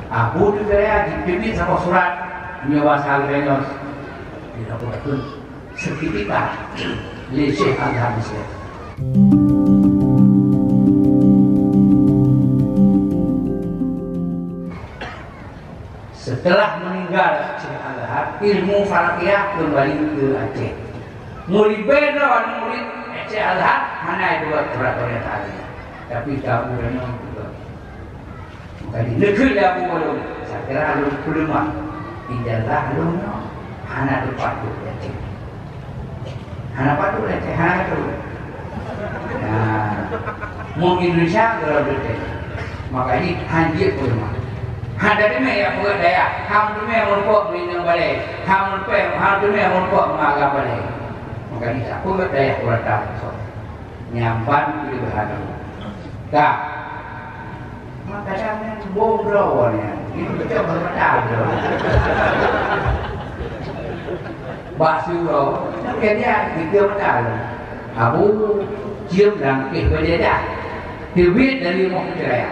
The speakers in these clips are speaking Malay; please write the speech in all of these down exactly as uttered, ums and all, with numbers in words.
Aku tu saya dipimpin sama surat nyawa salvenos tidak boleh sertifikat Syekh Al-Azhar Mesir. Setelah meninggal Syekh Al-Azhar, ilmu falakiyah kembali ke Aceh. Murid beda murid Syekh Al-Azhar mana dua peraturan tadi, tapi tahu dengan juga. Jadi negeri aku belum, saya kira belum belum tidaklah belum. Hana tu patut Aceh, hana patut Aceh, hana tu. Nah, mau Indonesia kalau betul, maka ini hanjir belum. Hada tu me ya buat daya, ham tu me merupakan minum balai, ham tu me, ham tu me merupakan maga balai. Maka ini aku buat daya buat tak, nyampan di bahan. Tak. Maka jangan bodoh ni. Ini betul betul. Bahasa lo, tapi dia kita betul. Abu cium langkah pada dia. Dia dari mana dia?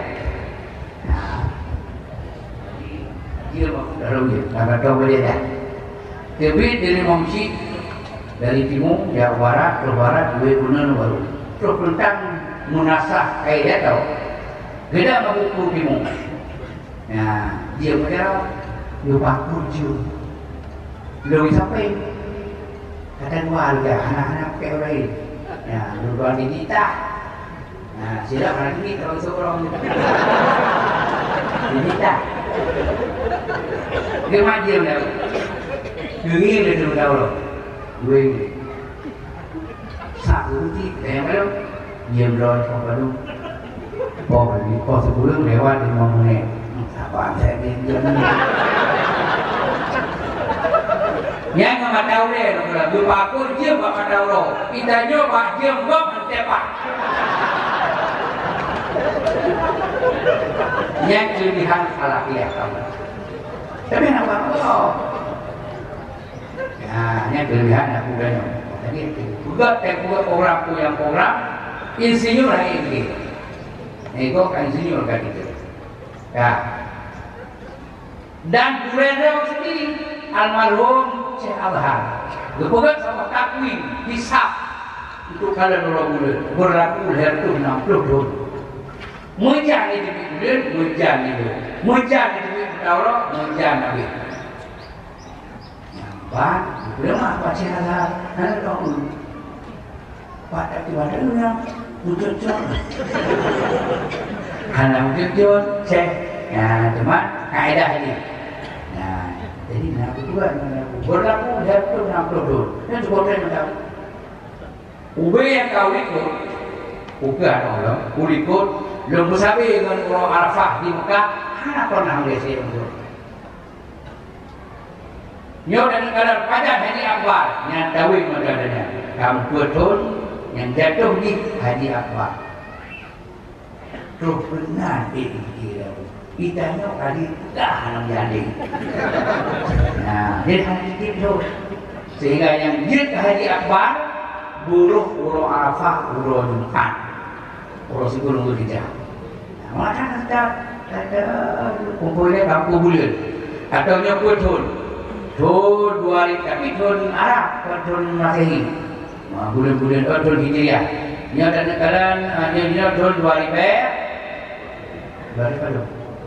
Dia dari mana tahu dia? Dia dari Mongsi, dari timur, dari barat, ke barat, dua bulan baru. Terus tentang munasah kayak dia tahu. Beda sama buku timur. Ya, dia berjauh, dia baku cium. Lalu sampai kata dua harga anak-anak kayak orang ini. Ya, dua ini tak. Nah, silap anak ini terlalu seorang. Ini tak. Dia maju dah. Duri dia tu tahu loh. Dua ini. Satu ti, yang mana? Dia berlawan apa tu? Oh, ini kau sebelum lewat di mana ni? Apa saya dia ni? Yang nggak tahu deh, kalau baku dia nggak tahu loh. Kita nyoba dia nggak mencepat. Yang kelebihan falakiyah kamu. Tapi nak apa kau? Ya, yang kelebihan aku dah nyoba. Jadi juga tempat program tu yang program insinyur lagi ini. Ego kan insinyur kan itu. Ya. Dan beliau sendiri almarhum Syekh Al-Azhar berpegang sama takwin hisab untuk kalian orang muda berlaku leher itu enam puluh tahun mujan itu bulan mujan itu mujan itu Allah mujan Nabi nampak belum apa Syekh Al-Azhar ada tahu pada tiba-tiba muncul hanya muncul Syekh ya cuma kaedah ini. Nah, jadi nak juga berlaku jatuh enam puluh tahun. Dan cukup saya macam ube yang kau ikut, ube ada orang, ube ikut, belum sabi dengan orang Arafah di Mekah, mana pernah melihat itu. Nyo dan kadar pada Haji Akbar yang tahu madanya, kamu betul yang jatuh di Haji Akbar. Terus benar itu dia. Kita ni kali dah nak jadi. Nah, dia hari itu sehingga yang dia Haji Akbar buruh buruh Arafah buruh Jumat buruh si gunung Rijah. Nah, macam ada ada kumpulnya kampung bulan atau nyokut tahun tahun dua ribu tapi tahun Arab tahun Masehi. Nah, bulan-bulan tahun Hijriah. Ini ada negara ini tahun dua ribu berapa?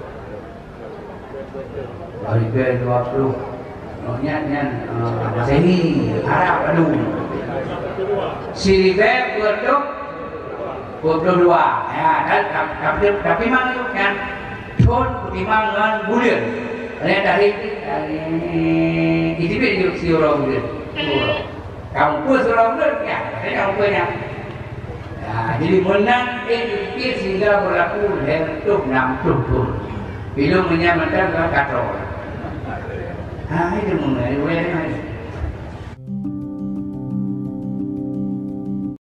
dua ribu dua puluh nyonya nyan Masehi Arab aduh Siribe berduk dua puluh dua ya dan tapi tapi mang itu kan tahun timang dengan bulan ini dari dari itu dia si orang bulan kampus orang bulan ya dari kampusnya ya jadi menang itu sehingga berlaku untuk enam puluh tahun belum menyamakan dengan katro. Ah, itu mengenai